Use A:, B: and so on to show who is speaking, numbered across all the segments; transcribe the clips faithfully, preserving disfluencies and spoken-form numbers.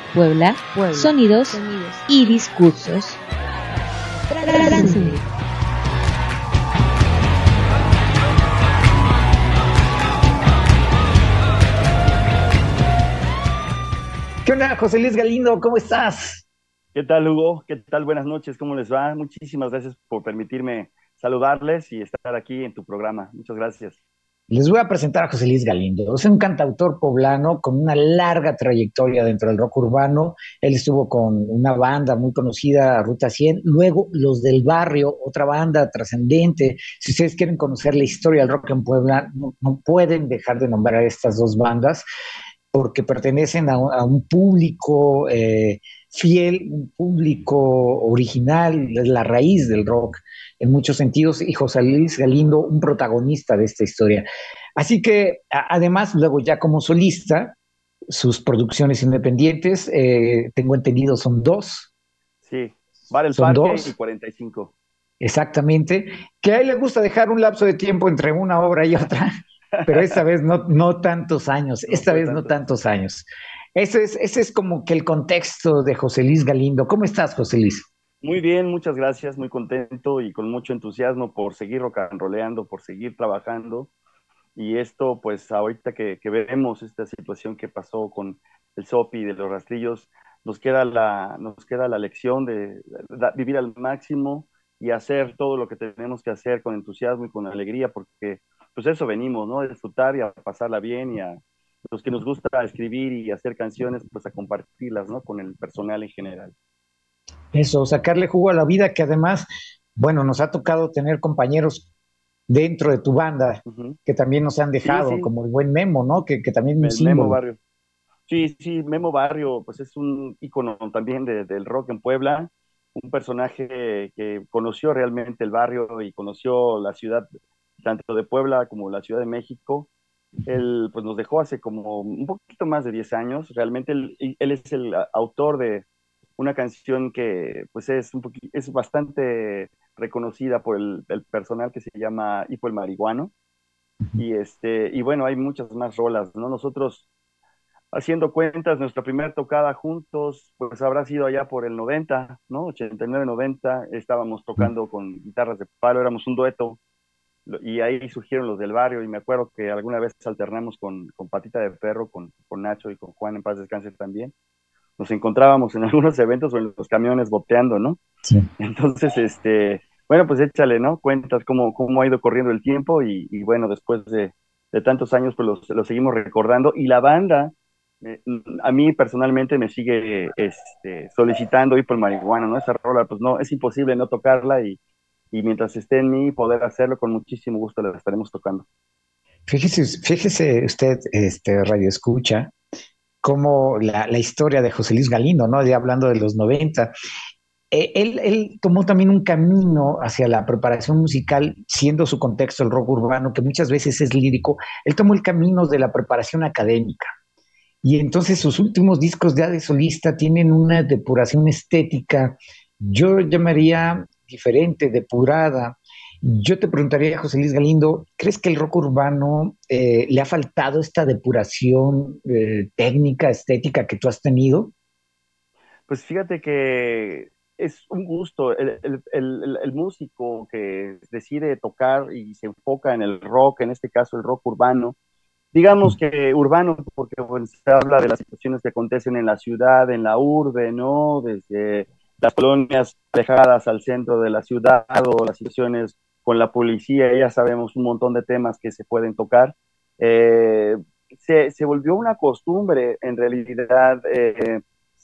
A: Puebla,
B: Puebla.
A: Sonidos,
B: Sonidos.
A: y discursos. Transcendent.
C: ¿Qué onda, José Luis Galindo? ¿Cómo estás?
D: ¿Qué tal, Hugo? ¿Qué tal? Buenas noches, ¿cómo les va? Muchísimas gracias por permitirme saludarles y estar aquí en tu programa. Muchas gracias.
C: Les voy a presentar a José Luis Galindo. Es un cantautor poblano con una larga trayectoria dentro del rock urbano. Él estuvo con una banda muy conocida, Ruta cien, luego Los del Barrio, otra banda trascendente. Si ustedes quieren conocer la historia del rock en Puebla, no, no pueden dejar de nombrar estas dos bandas, porque pertenecen a, un a un público eh, fiel, un público original, es la raíz del rock en muchos sentidos, y José Luis Galindo, un protagonista de esta historia. Así que, a, además, luego ya como solista, sus producciones independientes, eh, tengo entendido, son dos.
D: Sí, Bar El
C: Son
D: Parque y
C: dos,
D: cuarenta y cinco.
C: exactamente, que a él le gusta dejar un lapso de tiempo entre una obra y otra, pero esta vez no, no tantos años,
D: No
C: esta
D: fue
C: vez no
D: tanto.
C: tantos años. Ese es, ese es como que el contexto de José Luis Galindo. ¿Cómo estás, José Luis?
D: Muy bien, muchas gracias, muy contento y con mucho entusiasmo por seguir rock and rollando, por seguir trabajando. Y esto, pues ahorita que, que vemos esta situación que pasó con el Sopi de los rastrillos, nos queda la, nos queda la lección de, de vivir al máximo y hacer todo lo que tenemos que hacer con entusiasmo y con alegría, porque pues eso venimos, ¿no? A disfrutar y a pasarla bien y a los que nos gusta escribir y hacer canciones, pues a compartirlas, ¿no? Con el personal en general.
C: Eso, sacarle jugo a la vida, que además, bueno, nos ha tocado tener compañeros dentro de tu banda
D: Ujú.
C: que también nos han
D: Sí,
C: dejado,
D: sí,
C: como el buen Memo, ¿no? Que, que también es un
D: el Memo
C: símbolo.
D: Barrio. Sí, sí, Memo Barrio, pues es un ícono también de- del rock en Puebla, un personaje que conoció realmente el barrio y conoció la ciudad, tanto de Puebla como la Ciudad de México. Él pues nos dejó hace como un poquito más de diez años. Realmente él, él es el autor de una canción que pues es, un poqui- es bastante reconocida por el, el personal que se llama Hipo el Marihuano. Y, este, y bueno, hay muchas más rolas, ¿no? Nosotros haciendo cuentas, nuestra primera tocada juntos, pues habrá sido allá por el noventa, ¿no? ochenta y nueve, noventa, estábamos tocando con guitarras de palo, éramos un dueto, y ahí surgieron los del barrio, y me acuerdo que alguna vez alternamos con, con Patita de Perro, con, con Nacho y con Juan, en paz descanse también. Nos encontrábamos en algunos eventos o en los camiones boteando, ¿no?
C: Sí.
D: Entonces, este, bueno, pues échale, ¿no? Cuentas cómo, cómo ha ido corriendo el tiempo y, y bueno, después de, de tantos años, pues los, los seguimos recordando. Y la banda, eh, a mí personalmente me sigue este, solicitando ir por marihuana, ¿no? Esa rola, pues no, es imposible no tocarla y, y mientras esté en mí poder hacerlo, con muchísimo gusto la estaremos tocando.
C: Fíjese, fíjese usted, este Radio Escucha, cómo la, la historia de José Luis Galindo, ¿no? Ya hablando de los noventa, eh, él, él tomó también un camino hacia la preparación musical, siendo su contexto el rock urbano, que muchas veces es lírico. Él tomó el camino de la preparación académica. Y entonces sus últimos discos ya de solista tienen una depuración estética, yo llamaría diferente, depurada. Yo te preguntaría, José Luis Galindo, ¿crees que el rock urbano eh, le ha faltado esta depuración eh, técnica, estética que tú has tenido?
D: Pues fíjate que es un gusto. El, el, el, el, músico que decide tocar y se enfoca en el rock, en este caso el rock urbano, digamos que urbano, porque bueno, se habla de las situaciones que acontecen en la ciudad, en la urbe, ¿no? Desde las colonias alejadas al centro de la ciudad o las situaciones con la policía, ya sabemos un montón de temas que se pueden tocar. Eh, se, se, volvió una costumbre, en realidad, eh,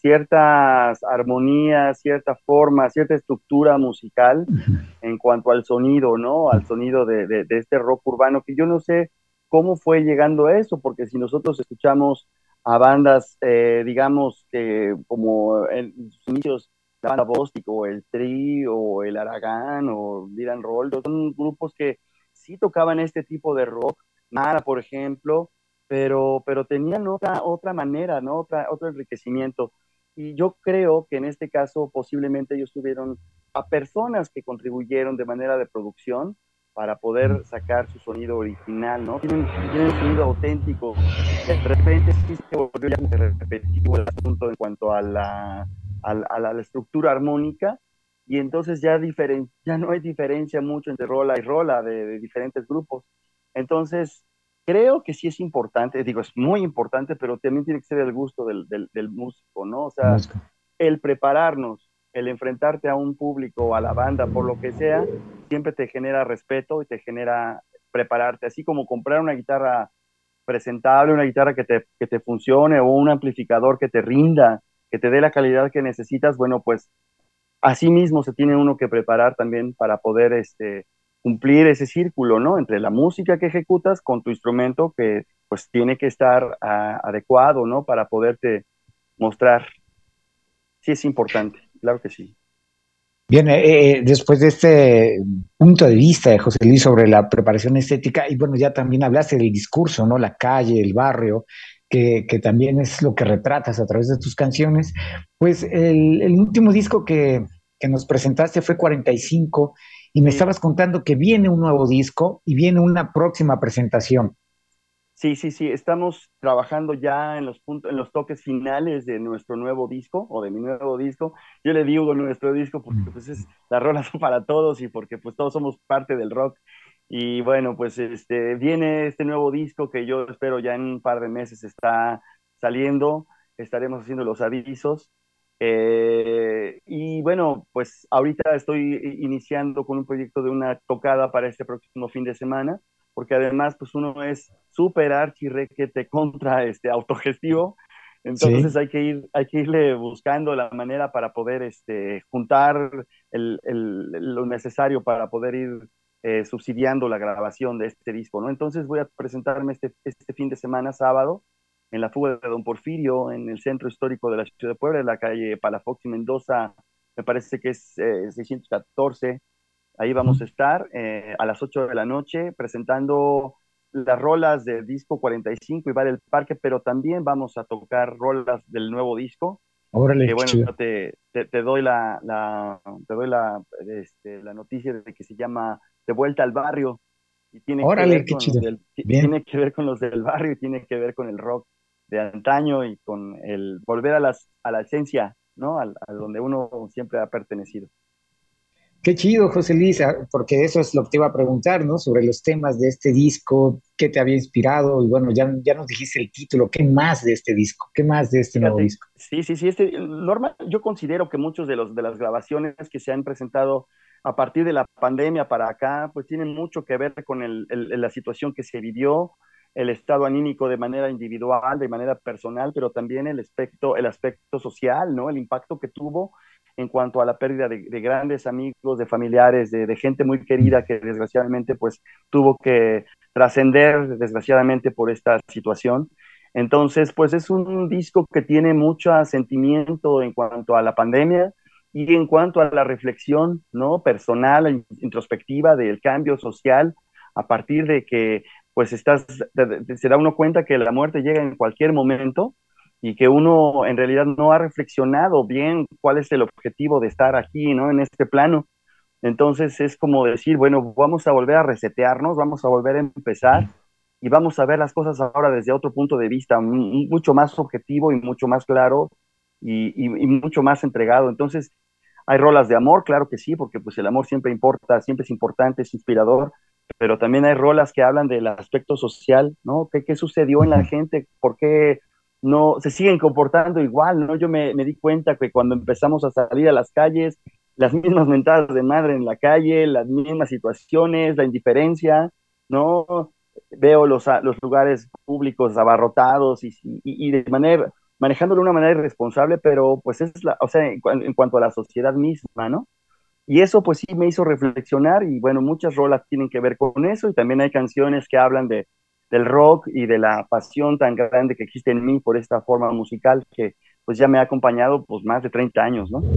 D: ciertas armonías, cierta forma, cierta estructura musical en cuanto al sonido, ¿no? Al sonido de, de, de este rock urbano, que yo no sé cómo fue llegando a eso, porque si nosotros escuchamos a bandas, eh, digamos, que como en sus inicios, la banda Bóstico, o el Tri, o el Aragán, o Dylan Roll, son grupos que sí tocaban este tipo de rock, Mara, por ejemplo, pero, pero tenían otra, otra manera, ¿no? Otra, otro enriquecimiento. Y yo creo que en este caso posiblemente ellos tuvieron a personas que contribuyeron de manera de producción, para poder sacar su sonido original, ¿no? Tienen, tienen un sonido auténtico. De repente sí se volvió ya muy repetitivo el asunto en cuanto a la, a la, a la estructura armónica, y entonces ya, diferen, ya no hay diferencia mucho entre rola y rola de, de diferentes grupos. Entonces, creo que sí es importante, digo, es muy importante, pero también tiene que ser el gusto del, del, del músico, ¿no? O sea,
C: Música.
D: el prepararnos, el enfrentarte a un público, a la banda, por lo que sea, siempre te genera respeto y te genera prepararte, así como comprar una guitarra presentable, una guitarra que te, que te funcione, o un amplificador que te rinda, que te dé la calidad que necesitas. Bueno, pues así mismo se tiene uno que preparar también para poder este, cumplir ese círculo, ¿no? Entre la música que ejecutas con tu instrumento, que pues tiene que estar a, adecuado, ¿no? Para poderte mostrar. Sí es importante, claro que sí.
C: Bien, eh, eh, después de este punto de vista de José Luis sobre la preparación estética, y bueno, ya también hablaste del discurso, ¿no? La calle, el barrio, que, que también es lo que retratas a través de tus canciones. Pues el, el último disco que, que nos presentaste fue cuarenta y cinco, y me
D: Sí.
C: estabas contando que viene un nuevo disco y viene una próxima presentación.
D: Sí, sí, sí, estamos trabajando ya en los puntos, en los toques finales de nuestro nuevo disco o de mi nuevo disco. Yo le digo nuestro disco porque pues es las rolas son para todos y porque pues todos somos parte del rock. Y bueno, pues este viene este nuevo disco que yo espero ya en un par de meses está saliendo. Estaremos haciendo los avisos. Eh, y bueno, pues ahorita estoy iniciando con un proyecto de una tocada para este próximo fin de semana, porque además pues uno es súper archi requete contra este autogestivo. Entonces
C: Sí.
D: hay que ir, hay que irle buscando la manera para poder este, juntar el, el, lo necesario para poder ir eh, subsidiando la grabación de este disco, ¿no? Entonces voy a presentarme este, este fin de semana, sábado, en la fuga de Don Porfirio, en el centro histórico de la ciudad de Puebla, en la calle Palafox y Mendoza, me parece que es eh, seiscientos catorce. Ahí vamos a estar eh, a las ocho de la noche presentando las rolas del disco cuarenta y cinco y Bar el Parque, pero también vamos a tocar rolas del nuevo disco,
C: Órale,
D: que
C: qué
D: bueno,
C: chido.
D: te, te, te doy, la, la, te doy la, este, la noticia de que se llama De Vuelta al Barrio, y tiene que
C: Órale,
D: ver
C: qué
D: con los
C: chido.
D: del,
C: Bien.
D: tiene que ver con los del barrio y tiene que ver con el rock de antaño y con el volver a, las, a la esencia, ¿no? A, a donde uno siempre ha pertenecido.
C: Qué chido, José Luis, ah, porque eso es lo que te iba a preguntar, ¿no? Sobre los temas de este disco, qué te había inspirado, y bueno, ya, ya nos dijiste el título, ¿qué más de este disco? ¿Qué más de este nuevo
D: Fíjate,
C: disco?
D: sí, sí, sí, este, normal, yo considero que muchos de los de las grabaciones que se han presentado a partir de la pandemia para acá, pues tienen mucho que ver con el, el, la situación que se vivió, el estado anímico de manera individual, de manera personal, pero también el aspecto, el aspecto social, ¿no? El impacto que tuvo en cuanto a la pérdida de, de grandes amigos, de familiares, de, de gente muy querida que desgraciadamente pues tuvo que trascender desgraciadamente por esta situación. Entonces, pues es un disco que tiene mucho sentimiento en cuanto a la pandemia y en cuanto a la reflexión, ¿no? Personal, introspectiva del cambio social a partir de que, pues, estás, se da uno cuenta que la muerte llega en cualquier momento y que uno en realidad no ha reflexionado bien cuál es el objetivo de estar aquí, ¿no? En este plano. Entonces es como decir, bueno, vamos a volver a resetearnos, vamos a volver a empezar y vamos a ver las cosas ahora desde otro punto de vista, mucho más objetivo y mucho más claro y, y, y mucho más entregado. Entonces, hay rolas de amor, claro que sí, porque pues el amor siempre importa, siempre es importante, es inspirador, pero también hay rolas que hablan del aspecto social, ¿no? ¿Qué, qué sucedió en la
C: Ujú.
D: gente? ¿Por qué no se siguen comportando igual, ¿no? Yo me, me di cuenta que cuando empezamos a salir a las calles, las mismas mentadas de madre en la calle, las mismas situaciones, la indiferencia, ¿no? Veo los, los lugares públicos abarrotados y, y, y de manera, manejándolo de una manera irresponsable, pero pues es la, o sea, en, en, cuanto a la sociedad misma, ¿no? Y eso pues sí me hizo reflexionar y bueno, muchas rolas tienen que ver con eso y también hay canciones que hablan de, del rock y de la pasión tan grande que existe en mí por esta forma musical que pues ya me ha acompañado pues más de treinta años, ¿no?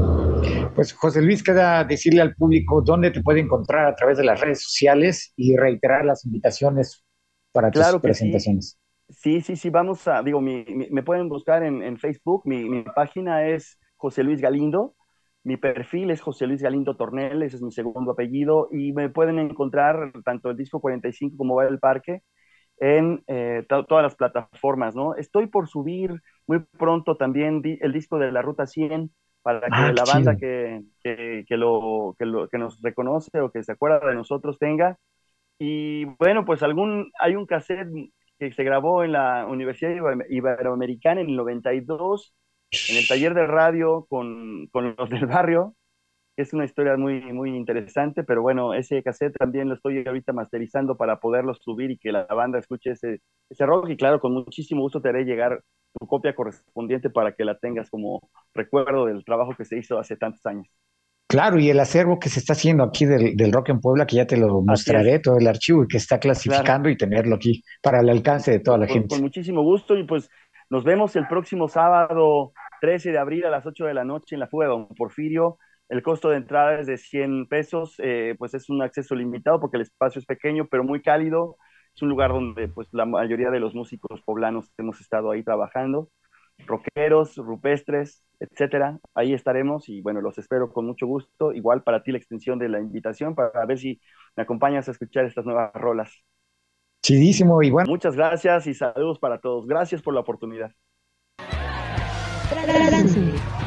C: Pues José Luis, queda decirle al público dónde te puede encontrar a través de las redes sociales y reiterar las invitaciones para tus
D: Claro que sí,
C: presentaciones.
D: sí, sí, sí, vamos a, digo, mi, mi, me pueden buscar en, en Facebook, mi, mi página es José Luis Galindo. Mi perfil es José Luis Galindo Tornel, ese es mi segundo apellido, y me pueden encontrar tanto el disco cuarenta y cinco como Va del Parque en eh, to todas las plataformas, ¿no? Estoy por subir muy pronto también di el disco de la Ruta cien para
C: Ah,
D: que
C: qué
D: la
C: chido.
D: banda que, que, que, lo, que, lo, que nos reconoce o que se acuerda de nosotros tenga. Y bueno, pues algún, hay un cassette que se grabó en la Universidad Iberoamericana en el noventa y dos, en el taller de radio con, con los del barrio. Es una historia muy, muy interesante, pero bueno, ese cassette también lo estoy ahorita masterizando para poderlo subir y que la banda escuche ese, ese rock. Y claro, con muchísimo gusto te haré llegar tu copia correspondiente para que la tengas como recuerdo del trabajo que se hizo hace tantos años.
C: Claro, y el acervo que se está haciendo aquí del, del rock en Puebla, que ya te lo
D: Así es,
C: mostraré, todo el archivo y que está
D: claro.
C: clasificando y tenerlo aquí para el alcance de toda la
D: Con,
C: gente.
D: con muchísimo gusto y pues nos vemos el próximo sábado trece de abril a las ocho de la noche en la Fuga de Don Porfirio. El costo de entrada es de cien pesos, eh, pues es un acceso limitado porque el espacio es pequeño, pero muy cálido. Es un lugar donde pues la mayoría de los músicos poblanos hemos estado ahí trabajando, rockeros, rupestres, etcétera. Ahí estaremos y bueno, los espero con mucho gusto. Igual para ti la extensión de la invitación para ver si me acompañas a escuchar estas nuevas rolas.
C: Chidísimo, y bueno.
D: Muchas gracias y saludos para todos. Gracias por la oportunidad.
A: Transcender.